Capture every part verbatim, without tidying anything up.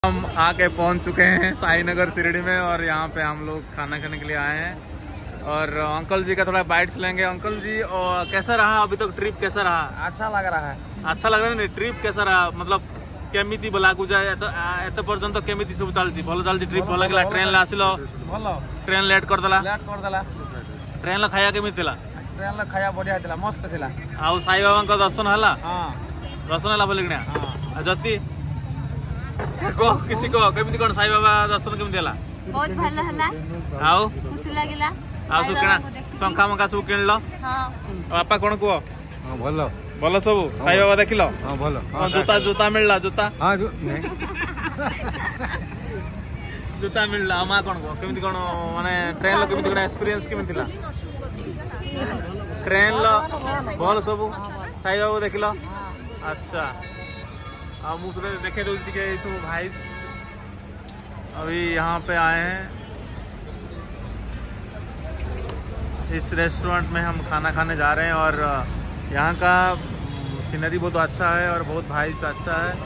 हम आके पहुंच चुके हैं साई नगर शिरडी में और यहाँ पे हम लोग खाना खाने के लिए आए हैं और अंकल जी का थोड़ा बाइट्स लेंगे। अंकल जी और कैसा रहा अभी तक ट्रिप, कैसा रहा? अच्छा लग रहा है। अच्छा लग रहा है। ट्रिप कैसा रहा मतलब केमिति बोला गुजा एत पर्यंत केमिति सब चलछि? भलो चलछि ट्रिप? भलो गेला? ट्रेन ले आसिलो? भलो। ट्रेन लेट कर देला? लेट कर देला। ट्रेन ला खाया केमिति थिला? ट्रेन ला खाया बढ़िया थिला, मस्त थिला। आ साई बाबा का दर्शन हला? हां दर्शन हला बोले गण्या। हां जति को किसी को केमिति कोन साई बाबा दर्शन केमिति हला? बहुत भलो हला। आउ खुशी लागिला। आ सु केना शंखा मंखा सब किनलो? हां। बापा कोन को? हां भलो भलो सब साई बाबा देखिलो? हां भलो। हां जूता जूता मिलला? जूता हां नहीं जूता मिलला। अमा कोन को केमिति कोन माने ट्रेन लो केमिति कोन एक्सपीरियंस केमिति ला? ट्रेन लो भल सब साई बाबा देखिलो? अच्छा आ मुझे देखे दो के सब भाइब्स। अभी यहाँ पे आए हैं इस रेस्टोरेंट में, हम खाना खाने जा रहे हैं और यहाँ का सीनरी बहुत अच्छा है और बहुत भाइब्स अच्छा है।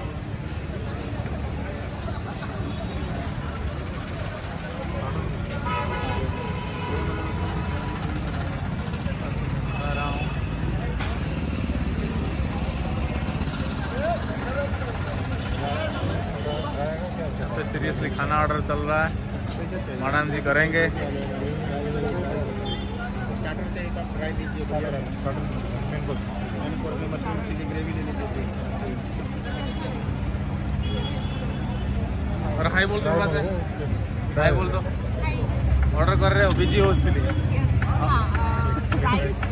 सीरियसली खाना ऑर्डर चल रहा है, मैडम जी करेंगे। और हाई बोल दो थोड़ा से, हाई बोल दो। ऑर्डर कर रहे हो, बिजी हो उसके लिए?